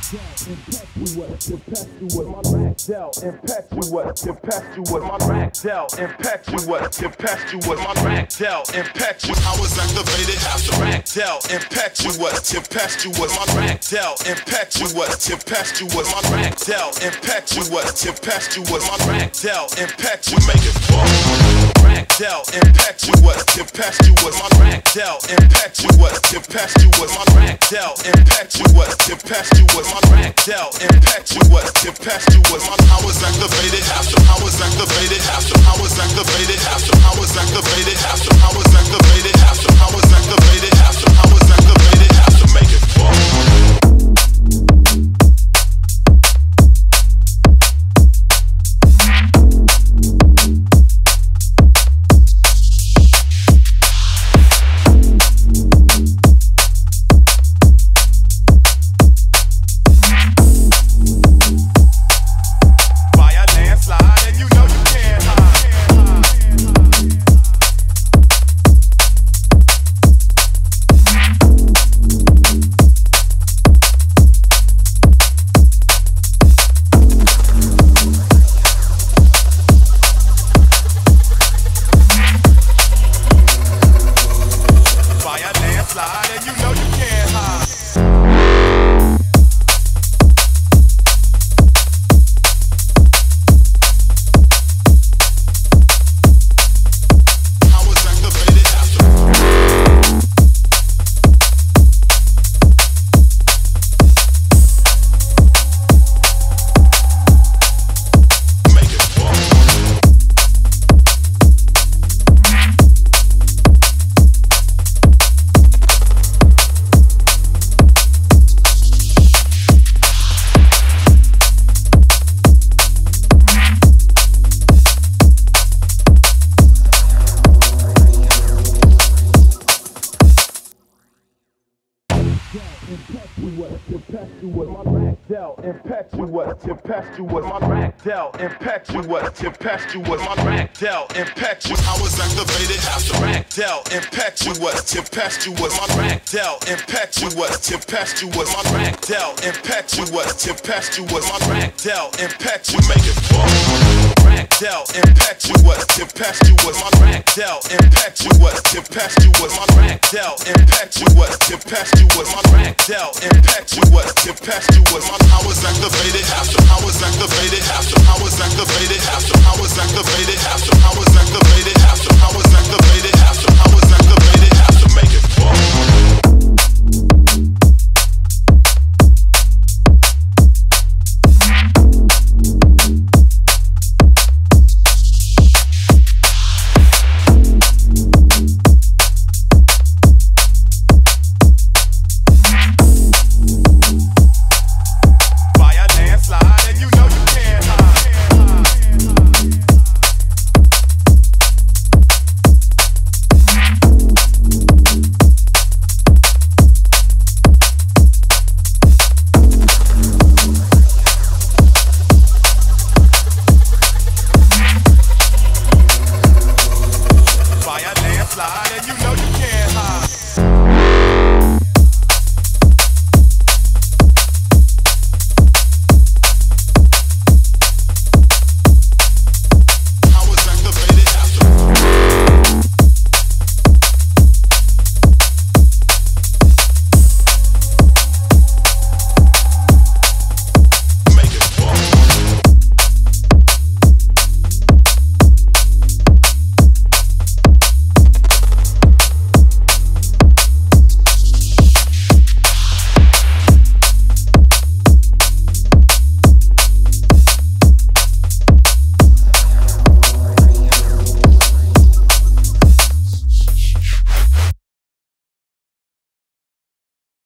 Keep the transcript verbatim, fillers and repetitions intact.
Impetuous, impetuous, my racked out. Impetuous, impetuous, my racked out. Impetuous, impetuous, my racked out. Impetuous, I was activated after racked out. Impetuous, tempestuous, my racked out. Impetuous, tempestuous, my racked out. Impetuous, tempestuous, my racked out. Impetuous, make it fall. Racked out, impetuous, tempestuous, my racked out. Impetuous, tempestuous, my racked out. Impetuous, tempestuous, my racked out. Impetuous, tempestuous, my I was activated after I was activated after I was activated after I was activated after I was activated after I was activated after I was activated after make it fall. Impetuous, tempestuous, my racked out. Impetuous, tempestuous, my racked out. Impetuous, I was activated after racked out. Impetuous, tempestuous, my racked out. Impetuous, tempestuous, my racked out. Impetuous, tempestuous, my racked out. Impetuous, make it fall. Racked out, impetuous, tempestuous, my racked out. Impetuous, tempestuous, my racked out. Impetuous, tempestuous, my racked out. Impetuous,